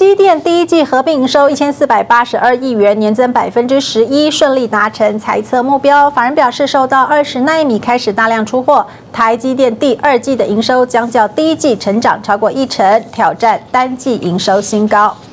积电第一季合并营收1482亿元，年增11%，顺利达成财测目标。法人表示，受到20奈米开始大量出货，台积电第二季的营收将较第一季成长超过1成，挑战单季营收新高。